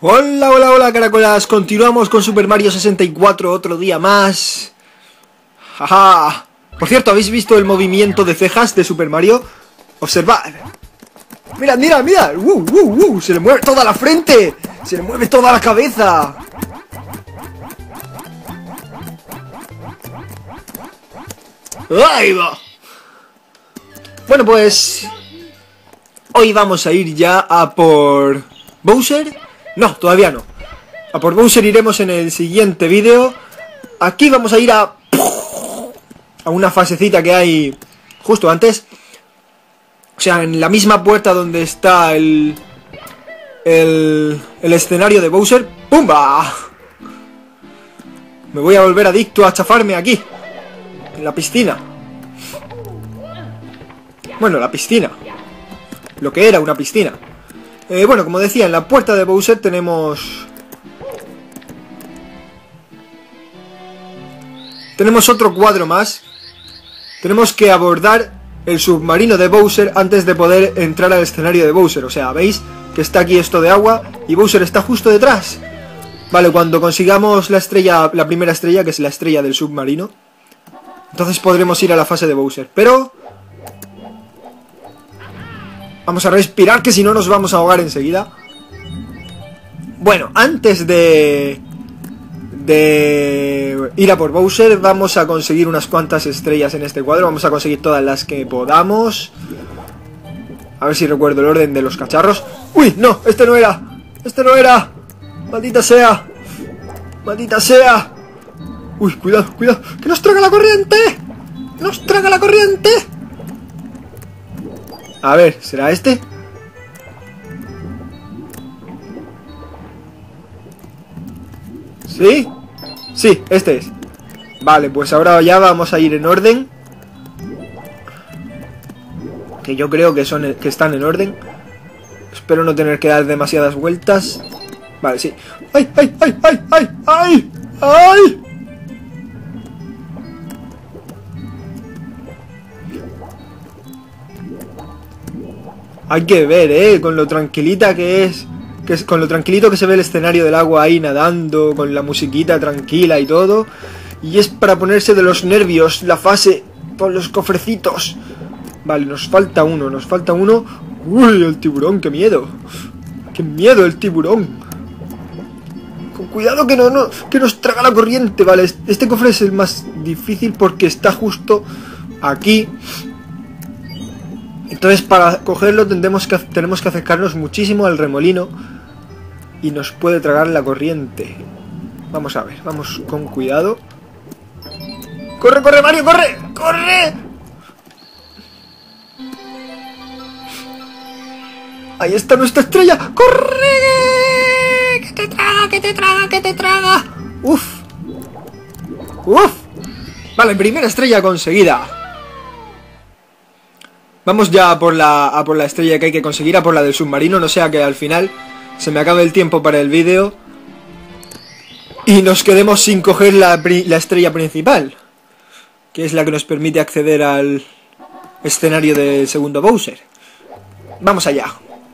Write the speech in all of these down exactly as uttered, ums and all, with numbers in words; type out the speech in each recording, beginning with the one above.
Hola, hola, hola, caracolas. Continuamos con Super Mario sesenta y cuatro, otro día más. Jaja. Por cierto, ¿habéis visto el movimiento de cejas de Super Mario? Observad. Mira, mira, mira. Uh, uh, uh. Se le mueve toda la frente. Se le mueve toda la cabeza. ¡Ahí va! Bueno, pues hoy vamos a ir ya a por Bowser. No, todavía no. A por Bowser iremos en el siguiente vídeo. Aquí vamos a ir a a una fasecita que hay justo antes. O sea, en la misma puerta donde está el el, el escenario de Bowser. ¡Pumba! Me voy a volver adicto a chafarme aquí, en la piscina. Bueno, la piscina. Lo que era una piscina. Eh, bueno, como decía, en la puerta de Bowser tenemos... Tenemos otro cuadro más. Tenemos que abordar el submarino de Bowser antes de poder entrar al escenario de Bowser. O sea, veis que está aquí esto de agua y Bowser está justo detrás. Vale, cuando consigamos la estrella, la primera estrella, que es la estrella del submarino, entonces podremos ir a la fase de Bowser. Pero... vamos a respirar, que si no nos vamos a ahogar enseguida. Bueno, antes de... de ir a por Bowser, vamos a conseguir unas cuantas estrellas en este cuadro. Vamos a conseguir todas las que podamos. A ver si recuerdo el orden de los cacharros. ¡Uy! ¡No! ¡Este no era! ¡Este no era! ¡Maldita sea! ¡Maldita sea! ¡Uy! ¡Cuidado! ¡Cuidado! ¡Que nos traga la corriente! ¡Nos traga la corriente! A ver, ¿será este? ¿Sí? Sí, este es. Vale, pues ahora ya vamos a ir en orden. Que yo creo que son que están en orden. Espero no tener que dar demasiadas vueltas. Vale, sí. ¡Ay, ay, ay, ay, ay, ay! ¡Ay! Hay que ver, eh, con lo tranquilita que es, que es, con lo tranquilito que se ve el escenario del agua ahí nadando, con la musiquita tranquila y todo. Y es para ponerse de los nervios la fase con los cofrecitos. Vale, nos falta uno, nos falta uno. Uy, el tiburón, qué miedo. Qué miedo el tiburón. Con cuidado que no, no, que nos traga la corriente. Vale, este cofre es el más difícil porque está justo aquí. Entonces para cogerlo tendremos que, tenemos que acercarnos muchísimo al remolino y nos puede tragar la corriente. Vamos a ver, vamos con cuidado. ¡Corre, corre, Mario, corre! ¡Corre! ¡Ahí está nuestra estrella! ¡Corre! ¡Que te traga, que te traga, que te traga! ¡Uf! ¡Uf! Vale, primera estrella conseguida. Vamos ya a por, la, a por la estrella que hay que conseguir, a por la del submarino, no sea que al final se me acabe el tiempo para el vídeo y nos quedemos sin coger la, la estrella principal, que es la que nos permite acceder al escenario del segundo Bowser. Vamos allá.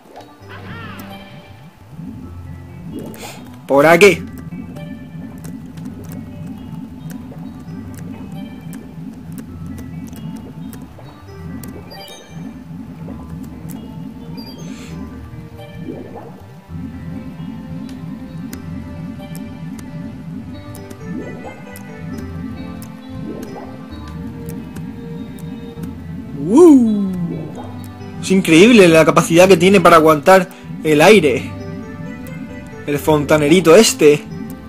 Por aquí. Uh, es increíble la capacidad que tiene para aguantar el aire. El fontanerito este.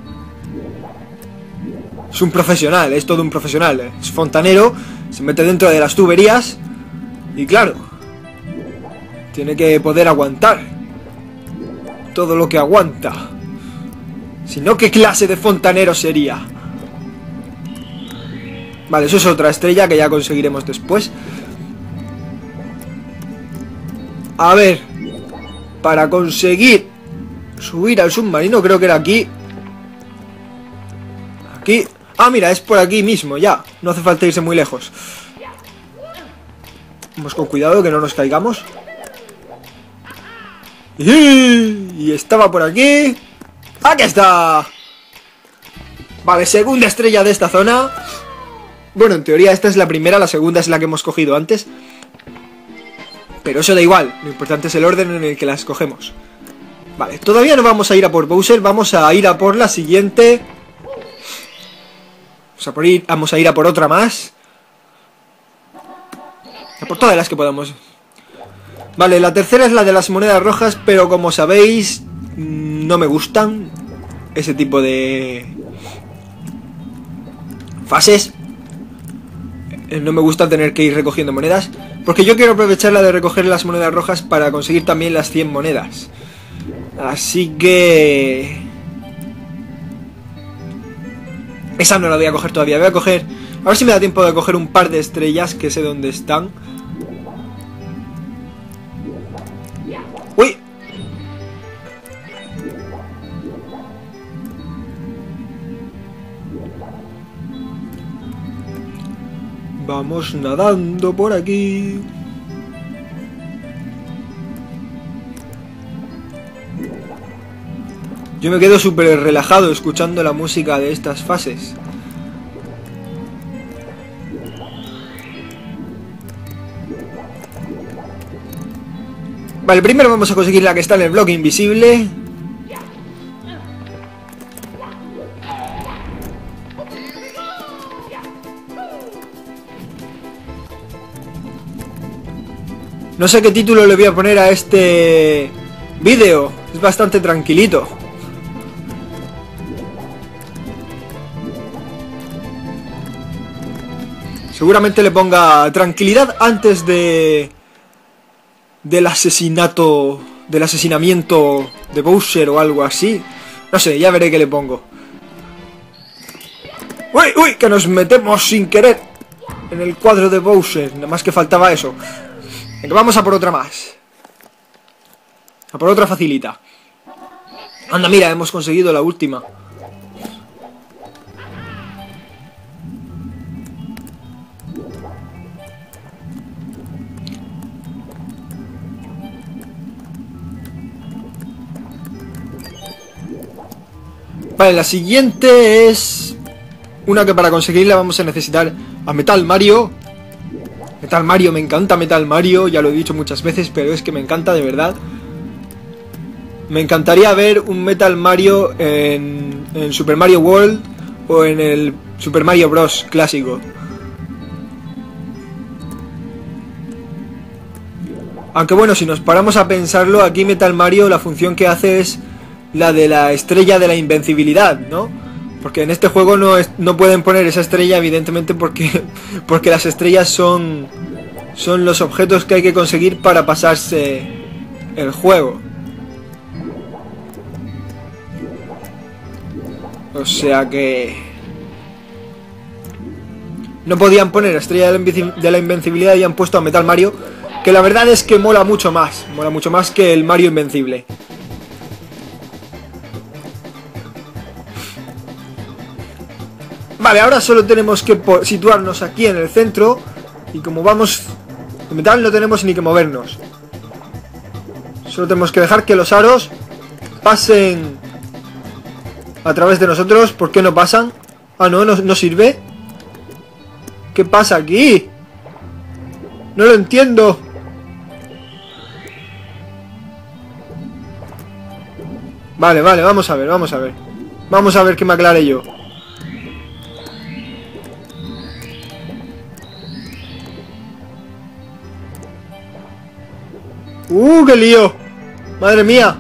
Es un profesional, es todo un profesional. Es fontanero, se mete dentro de las tuberías y claro, tiene que poder aguantar todo lo que aguanta. Si no, ¿qué clase de fontanero sería? Vale, eso es otra estrella que ya conseguiremos después. A ver, para conseguir subir al submarino, creo que era aquí. Aquí. Ah, mira, es por aquí mismo, ya. No hace falta irse muy lejos. Vamos con cuidado, que no nos caigamos. Y estaba por aquí. ¡Aquí está! Vale, segunda estrella de esta zona. Bueno, en teoría esta es la primera, la segunda es la que hemos cogido antes. Pero eso da igual, lo importante es el orden en el que las cogemos. Vale, todavía no vamos a ir a por Bowser, vamos a ir a por la siguiente. Vamos a, por ir, vamos a ir a por otra más. A por todas las que podamos. Vale, la tercera es la de las monedas rojas, pero como sabéis, no me gustan ese tipo de fases. No me gusta tener que ir recogiendo monedas, porque yo quiero aprovechar la de recoger las monedas rojas para conseguir también las cien monedas. Así que... esa no la voy a coger todavía, voy a coger... a ver si me da tiempo de coger un par de estrellas, que sé dónde están. ¡Uy! Vamos nadando por aquí. Yo me quedo súper relajado escuchando la música de estas fases. Vale, primero vamos a conseguir la que está en el bloque invisible. No sé qué título le voy a poner a este vídeo. Es bastante tranquilito. Seguramente le ponga tranquilidad antes de... del asesinato... del asesinamiento de Bowser o algo así. No sé, ya veré qué le pongo. ¡Uy, uy! Que nos metemos sin querer en el cuadro de Bowser. Nada más que faltaba eso. Venga, vamos a por otra más. A por otra facilita. Anda, mira, hemos conseguido la última. Vale, la siguiente es una que para conseguirla vamos a necesitar a Metal Mario. Metal Mario, me encanta Metal Mario, ya lo he dicho muchas veces, pero es que me encanta de verdad. Me encantaría ver un Metal Mario en, en Super Mario World o en el Super Mario Bros. Clásico. Aunque bueno, si nos paramos a pensarlo, aquí Metal Mario la función que hace es la de la estrella de la invencibilidad, ¿no? Porque en este juego no, es, no pueden poner esa estrella, evidentemente, porque, porque las estrellas son, son los objetos que hay que conseguir para pasarse el juego. O sea que... no podían poner estrella de la invencibilidad y han puesto a Metal Mario, que la verdad es que mola mucho más, mola mucho más que el Mario Invencible. Vale, ahora solo tenemos que situarnos aquí en el centro. Y como vamos de metal no tenemos ni que movernos. Solo tenemos que dejar que los aros pasen a través de nosotros. ¿Por qué no pasan? Ah, no, no, no sirve. ¿Qué pasa aquí? No lo entiendo. Vale, vale, vamos a ver, vamos a ver. Vamos a ver que me aclare yo. ¡Uh, qué lío! ¡Madre mía!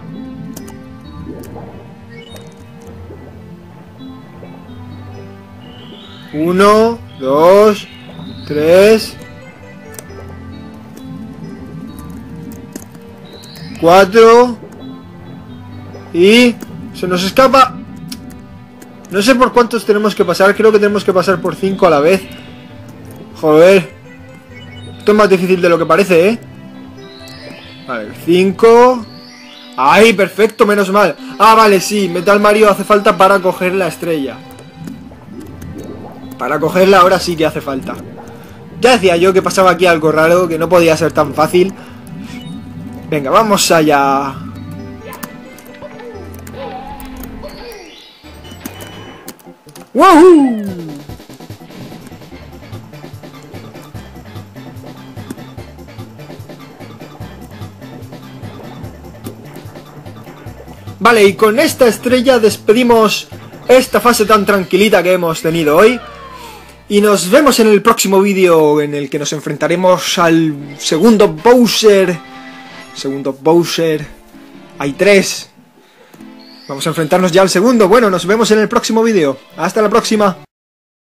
Uno, dos, tres, cuatro y... se nos escapa. No sé por cuántos tenemos que pasar. Creo que tenemos que pasar por cinco a la vez. Joder. Esto es más difícil de lo que parece, ¿eh? Vale, cinco. ¡Ay, perfecto! Menos mal. Ah, vale, sí. Metal Mario hace falta para coger la estrella. Para cogerla ahora sí que hace falta. Ya decía yo que pasaba aquí algo raro, que no podía ser tan fácil. Venga, vamos allá. ¡Woohoo! Vale, y con esta estrella despedimos esta fase tan tranquilita que hemos tenido hoy. Y nos vemos en el próximo vídeo en el que nos enfrentaremos al segundo Bowser. Segundo Bowser. Hay tres. Vamos a enfrentarnos ya al segundo. Bueno, nos vemos en el próximo vídeo. Hasta la próxima.